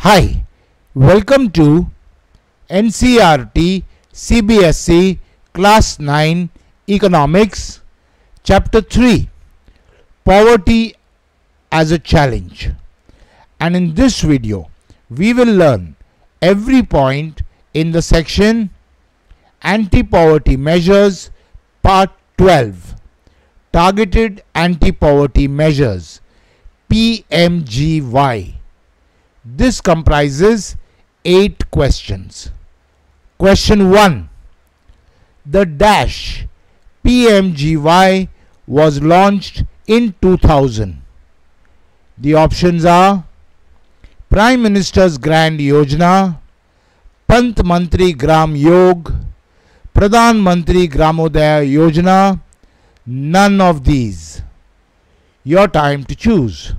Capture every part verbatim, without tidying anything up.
Hi, welcome to N C E R T C B S E Class nine Economics Chapter three Poverty as a Challenge, and in this video we will learn every point in the section Anti-Poverty Measures Part twelve, Targeted Anti-Poverty Measures P M G Y. This comprises eight questions. Question one. The dash P M G Y was launched in two thousand. The options are Prime Minister's Grand Yojana, Pant Mantri Gram Yog, Pradhan Mantri Gramodaya Yojana, none of these. Your time to choose.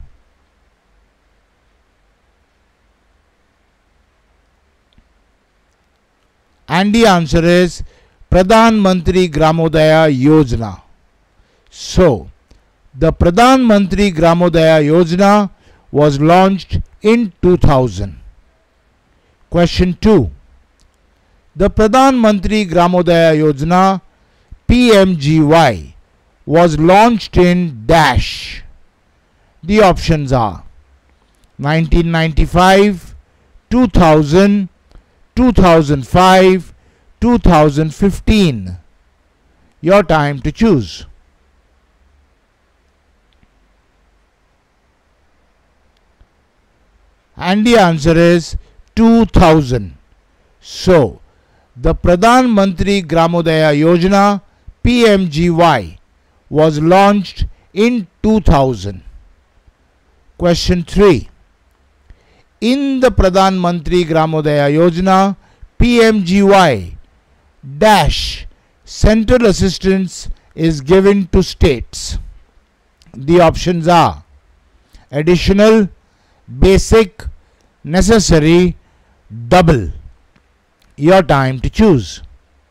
And the answer is Pradhan Mantri Gramodaya Yojana. So, the Pradhan Mantri Gramodaya Yojana was launched in two thousand. Question two. The Pradhan Mantri Gramodaya Yojana P M G Y was launched in dash. The options are nineteen ninety-five, two thousand, two thousand five, two thousand fifteen. Your time to choose. And the answer is two thousand. So, the Pradhan Mantri Gramodaya Yojana P M G Y was launched in two thousand. Question three. In the Pradhan Mantri Gramodaya Yojana P M G Y dash central assistance is given to states. The options are additional, basic, necessary, double. Your time to choose.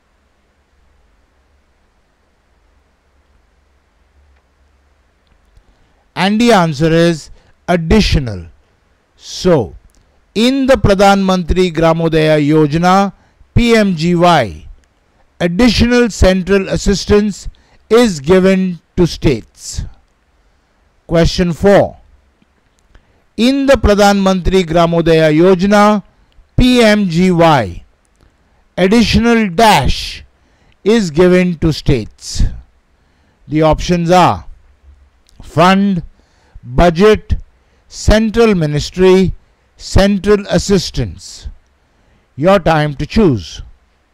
And the answer is additional. So, in the Pradhan Mantri Gramodaya Yojana P M G Y, additional central assistance is given to states. Question four. In the Pradhan Mantri Gramodaya Yojana P M G Y, additional dash is given to states. The options are fund, budget, central ministry, central assistance. Your time to choose.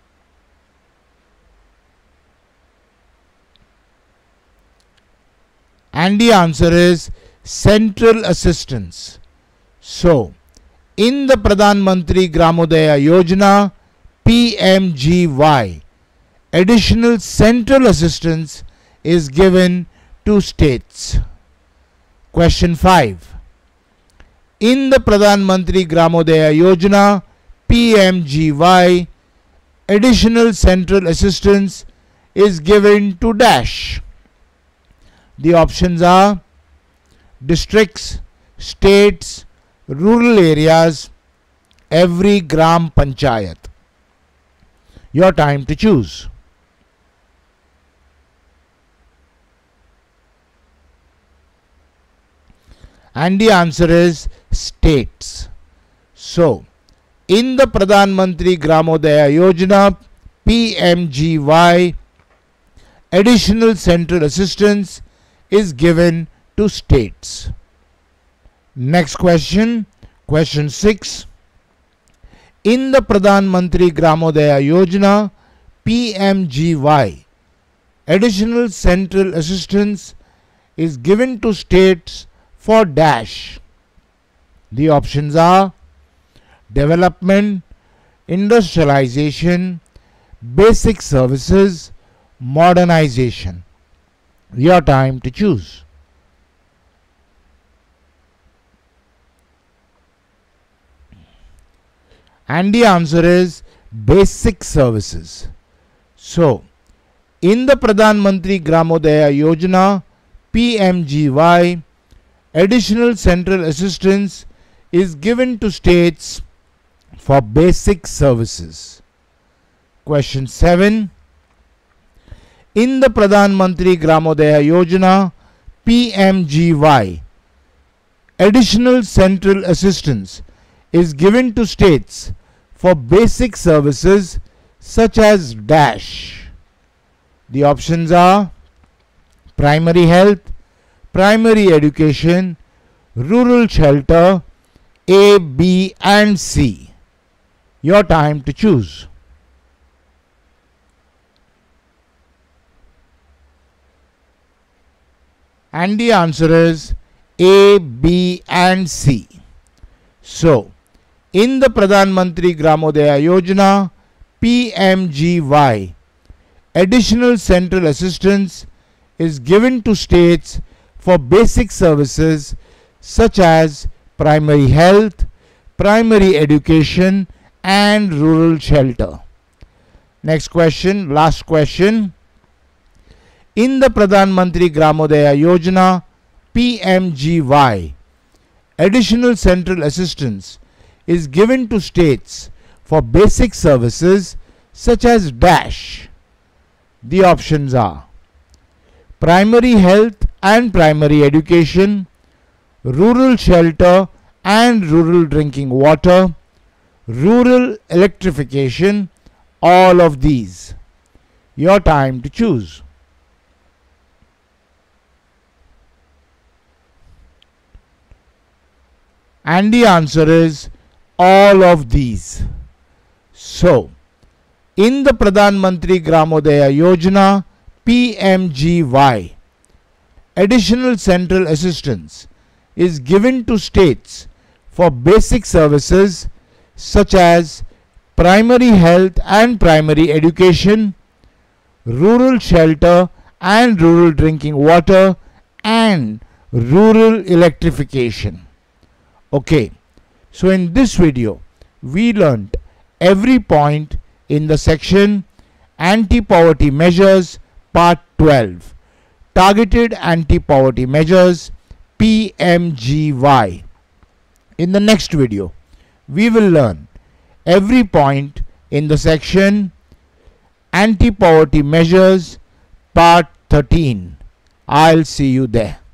And the answer is central assistance. So, in the Pradhan Mantri Gramodaya Yojana P M G Y, additional central assistance is given to states. Question five. In the Pradhan Mantri Gramodaya Yojana P M G Y, additional central assistance is given to dash. The options are districts, states, rural areas, every gram panchayat. Your time to choose. And the answer is states. So, in the Pradhan Mantri Gramodaya Yojana P M G Y, additional central assistance is given to states. Next question, question six. In the Pradhan Mantri Gramodaya Yojana P M G Y, additional central assistance is given to states for dash. The options are development, industrialization, basic services, modernization. Your time to choose. And the answer is basic services. So, in the Pradhan Mantri Gramodaya Yojana P M G Y, additional central assistance is given to states for basic services? Question seven. In the Pradhan Mantri Gramodaya Yojana P M G Y, additional central assistance is given to states for basic services such as dash. The options are primary health, primary education, rural shelter, A, B and C. Your time to choose. And the answer is A, B and C. So, in the Pradhan Mantri Gramodaya Yojana P M G Y, additional central assistance is given to states for basic services such as primary health, primary education and rural shelter. Next question, last question. In the Pradhan Mantri Gramodaya Yojana P M G Y, additional central assistance is given to states for basic services such as dash. The options are primary health and primary education, rural shelter and rural drinking water, rural electrification, all of these. Your time to choose. And the answer is all of these. So, in the Pradhan Mantri Gramodaya Yojana P M G Y, additional central assistance is given to states for basic services such as primary health and primary education, rural shelter and rural drinking water and rural electrification. Okay, so in this video we learnt every point in the section Anti-Poverty Measures Part twelve, Targeted Anti-Poverty Measures P M G Y. In the next video we will learn every point in the section Anti-Poverty Measures Part thirteen. I'll see you there.